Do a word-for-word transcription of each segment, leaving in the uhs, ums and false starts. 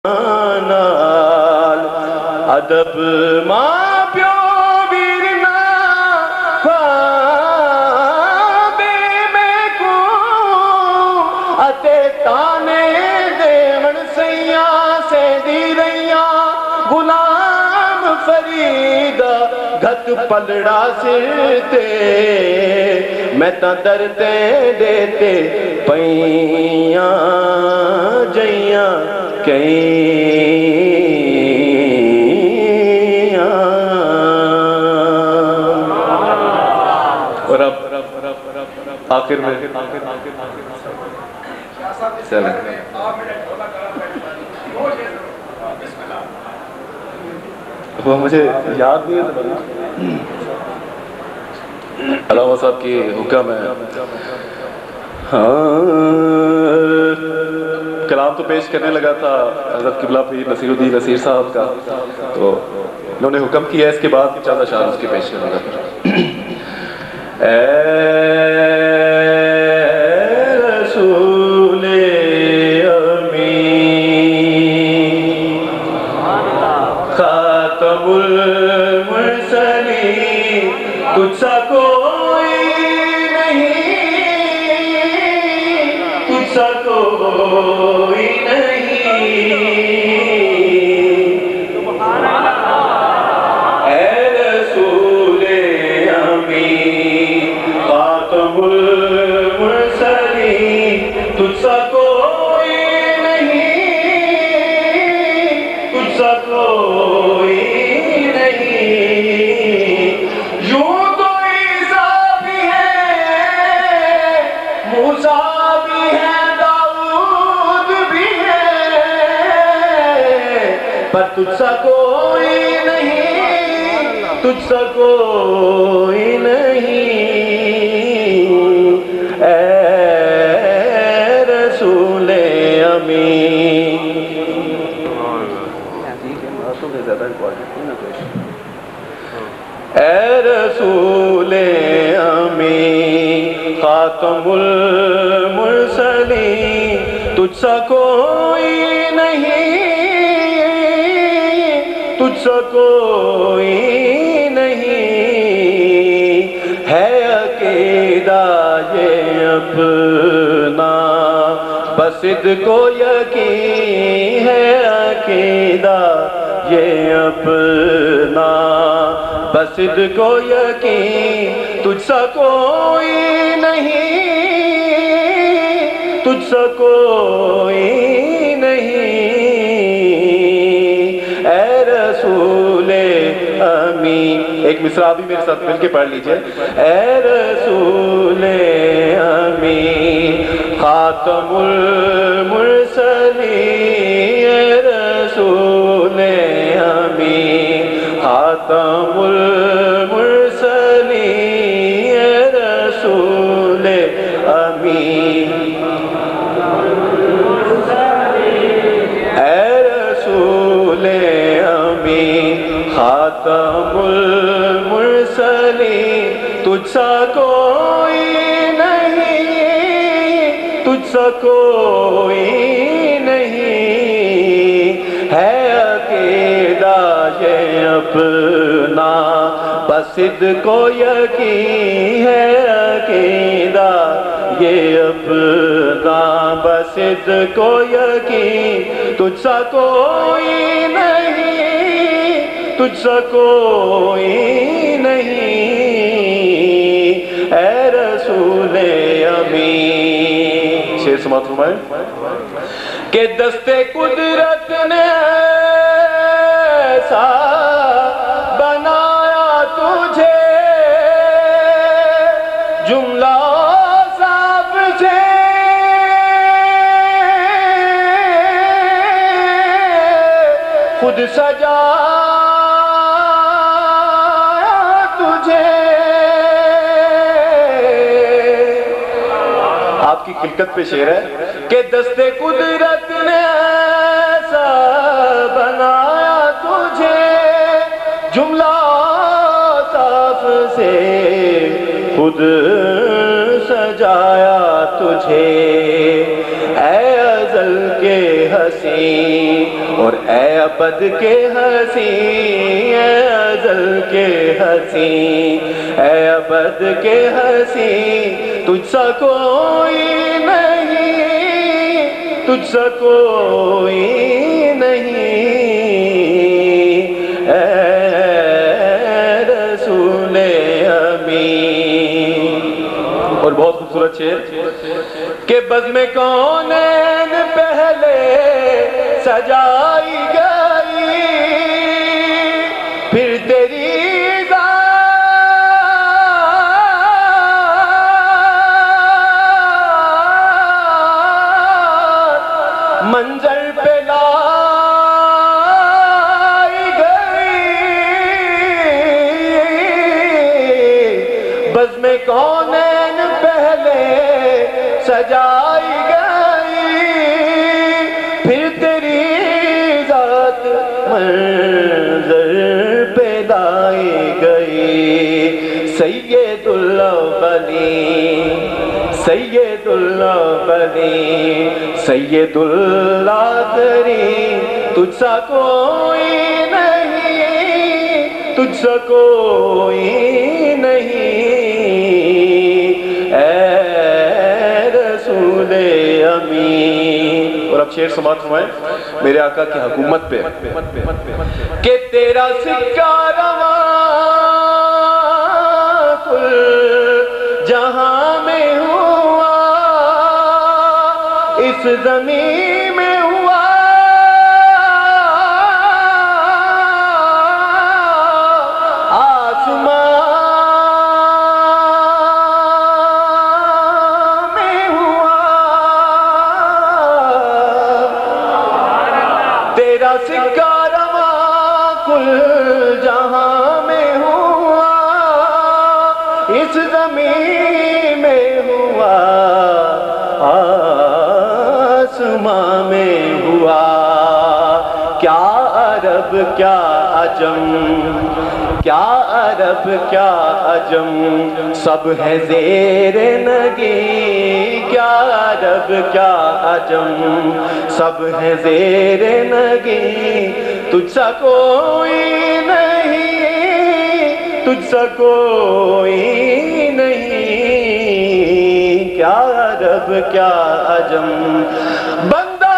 نال ادب ماں پیو ویرنا خوابے میں کو اتے تانے دیون سیاں سے دی رہیاں غلام فریدہ گھت پلڑا سرتے میں تا درتے دیتے پیاں جیاں کئیاں اور اب آخر میں چلیں وہ مجھے یاد نہیں ہے تو علامہ صاحب کی حکم ہے کلام تو پیش کرنے لگا تھا حضرت قبلہ پیر نصیر الدین نصیر صاحب کا، تو انہوں نے حکم کیا اس کے بعد چند اشعار اس کے پیش کرنے لگا. اے رسول امین خاتم المرسلین تجھ سا کوئی نہیں، تجھ سا کوئی نہیں. اے رسول امین خاتم المرسلین تجھ سا کوئی نہیں، تجھ سا کوئی نہیں. یوں تو عیسیٰ بھی ہے، موسیٰ بھی ہے، داؤد بھی ہے، پر تجھ سا کوئی نہیں، تجھ سا کوئی نہیں. اے رسول امین. اے رسول امین خاتم المرسلین تجھ سا کوئی نہیں، تجھ سا کوئی نہیں. ہے عقیدہ یہ اپنا بس کو یقین ہے، عقیدہ یہ اپنا بس کو یقین تجھ سا کوئی نہیں، تجھ سا کوئی نہیں. اے رسول امین. ایک مصرع بھی میرے ساتھ مل کے پڑھ لیجئے. اے رسول امین خاتم المرسلین، اے رسول امین خاتم المرسلین، اے رسول امین. اے رسول امین خاتم المرسلین تجھ سا کوئی نہیں، تجھ سا کوئی نہیں. ہے عقیدہ یہ اپنا بس کو یقین ہے، عقیدہ یہ اپنا بس کو یقین تجھ سا کوئی نہیں، تجھ سا کوئی نہیں. اے رسول امین. شیر سماعت فرمائے کہ دستے قدرت نے ایسا بنایا تجھے جملہ صاف سے خود سجایا تجھے. آپ کی خلقت پہ شعر ہے کہ دستے قدرت نے ایسا بنایا تجھے جملہ صاف سے خود سجایا تجھے. اے ازل کے حسین اور اے ابد کے ہنسی اے ازل کے ہنسی اے ابد کے ہنسی تجھ سا کوئی نہیں تجھ سا کوئی نہیں اے رسول امین۔ اور بہت خوبصورت شعر کہ بزم کونین پہلے سجائی گئی پھر تیری ذات منظر پہ لائی گئی بزم کونین پہلے سجائی گئی پھر تیری ذات منظر پہ لائی گئی سید الاولین سید الاولین سید الآخرین تجھ سا کوئی نہیں تجھ سا کوئی نہیں اے رسول امین۔ اور اب شعر سماعت فرمائیں میرے آقا کی حکومت پہ کہ تیرا سکہ رواں کل جہاں میں ہوا اس زمین میں ہوا تیرا سکہ رواں کل جہاں میں ہوا اس زمین میں ہوا آسماں میں ہوا کیا عرب کیا عجم کیا عرب کیا عجم سب ہے زیر نگی کیا عرب کیا عجم سب ہے زیر نگی تجھ سا کوئی نہیں تجھ سا کوئی نہیں کیا عرب کیا عجم بندہ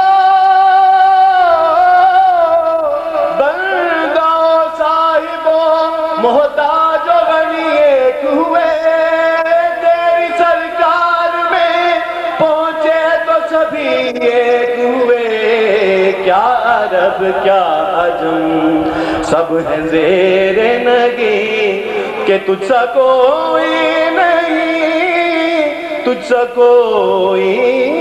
بندہ صاحب محتاج و غنی ایک ہوئے تیری سرکار میں پہنچے تو سبھی ایک ہوئے کیا عرب کیا عجم سب ہے زیر نگی کہ تجھ سا کوئی نہیں تجھ سا کوئی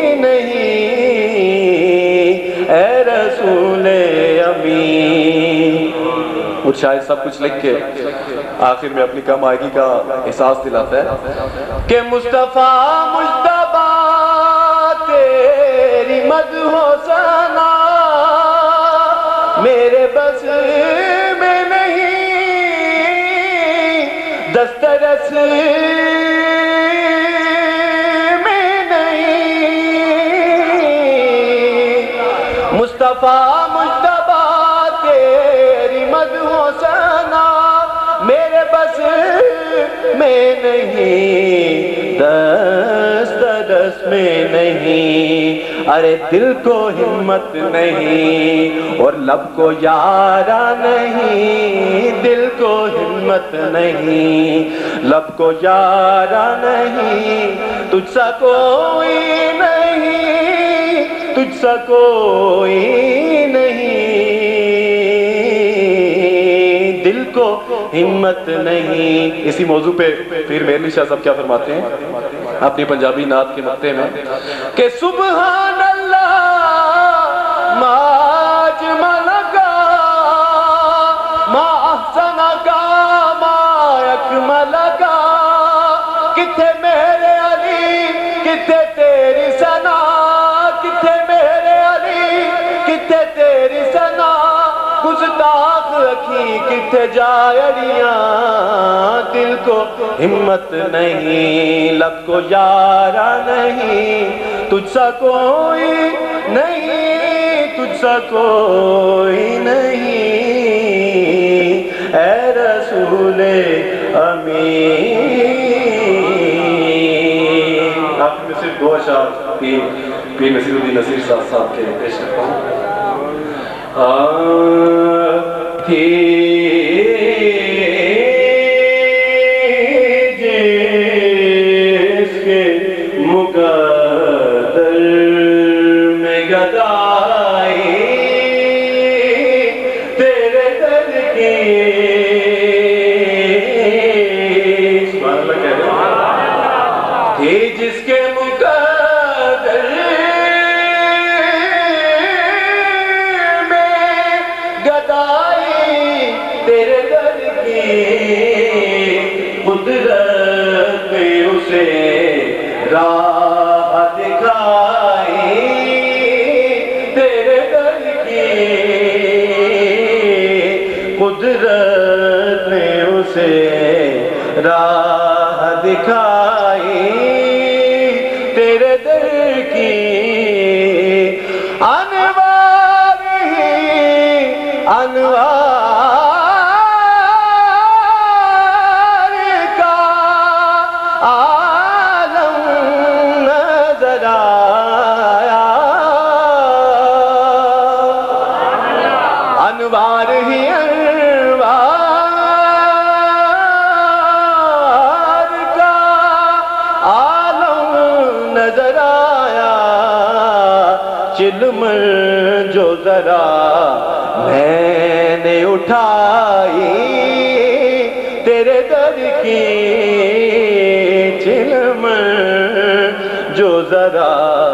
نہیں اے رسول امین۔ اور شاید سب کچھ لکھ کے آخر میں اپنی کم آئیگی کا احساس دلاتا ہے کہ مصطفیٰ مجتبیٰ تیری مدح و ثنا میرے بس میں نہیں دسترس میں نہیں مصطفیٰ مجتبیٰ تیری مدح و ثنا میرے بس میں نہیں دسترس میں نہیں ارے دل کو ہمت نہیں اور لب کو یارا نہیں دل کو ہمت نہیں لب کو یارا نہیں تجھ سا کوئی نہیں تجھ سا کوئی نہیں دل کو ہمت نہیں۔ اسی موضوع پہ پھر میرلی شاہ صاحب کیا فرماتے ہیں اپنی پنجابی نعت کے مقطع میں کہ سبحان اللہ ما اجملکا ما احسنکا ما اکملکا کتھے میرے علی کتھے تیری ثنا کتھے میرے علی کتھے تیری ثنا گستاخ رکھی کتھے جائریاں دل کو ہمت نہیں لب کو یارا نہیں تجھ سا کوئی نہیں تجھ سا کوئی نہیں اے رسول امین۔ آپ میں صرف دو اشعار پیر پیر نصیر الدین نصیر صاحب صاحب کے پیش کرتا ہوں۔ تھی جس کے مقدر میں گدائی تیرے در کی سبحان اللہ کہہ رہے ہیں تھی جس کے مقدر میں گدائی تیرے در کی قدرت نے اسے راہ دکھائی تیرے در کی قدرت نے اسے راہ دکھائی تیرے در کی انوار ہی انوار کا عالم نظر آیا انوار ہی انوار کا عالم نظر آیا چلم جو ذرا میں نے اٹھائی تیرے در کی چلم جو ذرا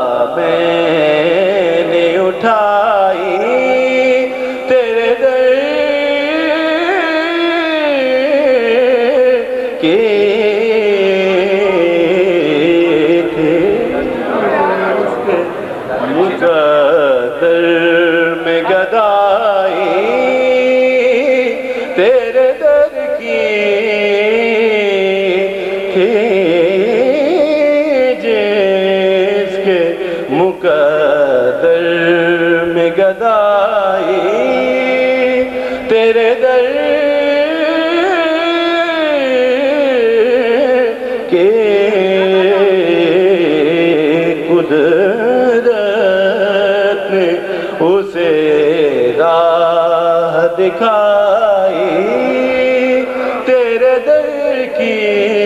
میں نے اٹھائی تیرے در کے مقدر میں گدائی تیرے در کی جس کے مقدر میں گدائی تیرے در کے قدرت نے اسے راہ دکھائی تیرے در کی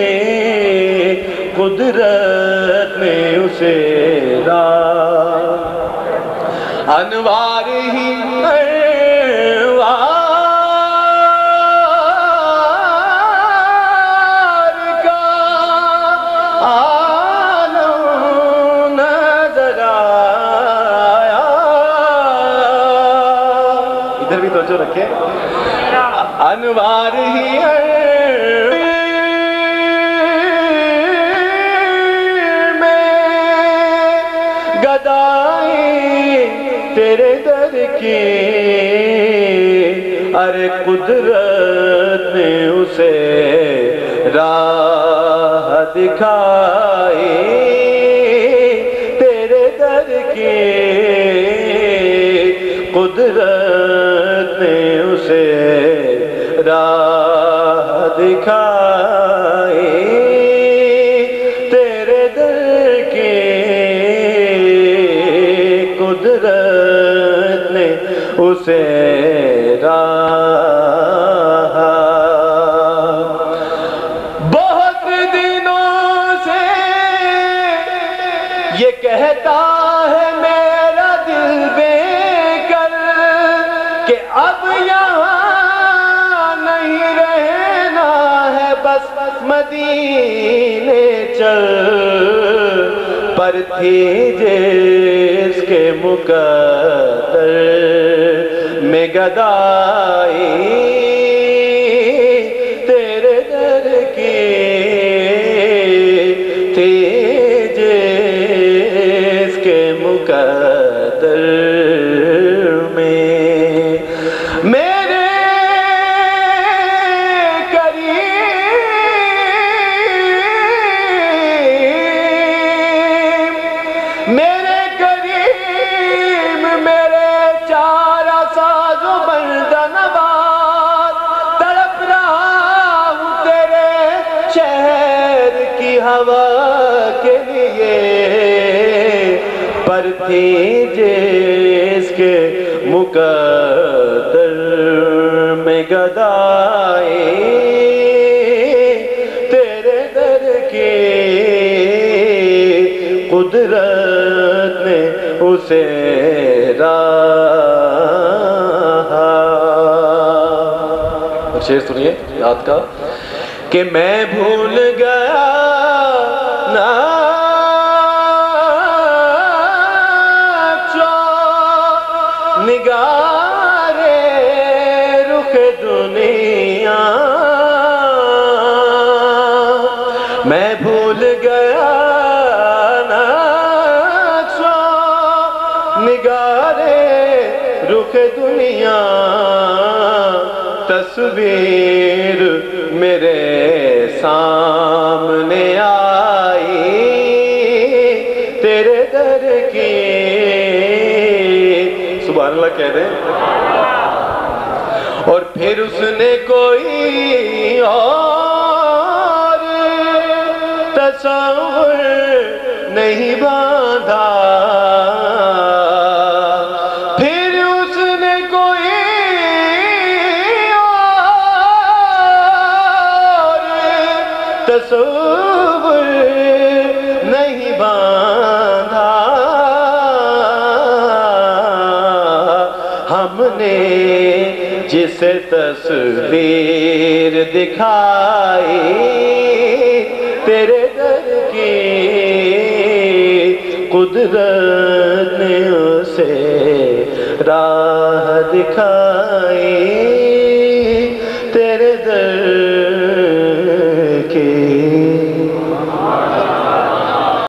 قدرت نے اسے راہ انوار ہی انوار کا عالم نظر آیا ادھر بھی توجہ رکھیں انوار ہی تیرے در کی ارے قدرت نے اسے راہ دکھائی تیرے در کی قدرت نے اسے راہ دکھائی تیرے در کی قدرت نے اسے راہ بہت دنوں سے یہ کہتا ہے میرا دل بے کر کہ اب یہاں نہیں رہنا ہے بس مدینے چل پر تھی جس کے مقدر میں گدائی تیرے در کی تھی جس کے مقدر میں میرے قریب میرے قریب میرے تھی جس کے مقدر میں گدائی، تیرے در کی قدرت نے اسے راہا۔ شعر سنیے یاد کا کہ میں بھول گیا ناچو نگارے رخ دنیا، میں بھول گیا ناچو نگارے رخ دنیا، تصویر میرے سامنے آئی تیرے در کی۔ سبحان اللہ کہہ دیں۔ اور پھر اس نے کوئی اور تصور نہیں باندھا، تصور نہیں باندھا، ہم نے جسے تصویر دکھائی تیرے در کی قدرت نے اسے راہ دکھائی۔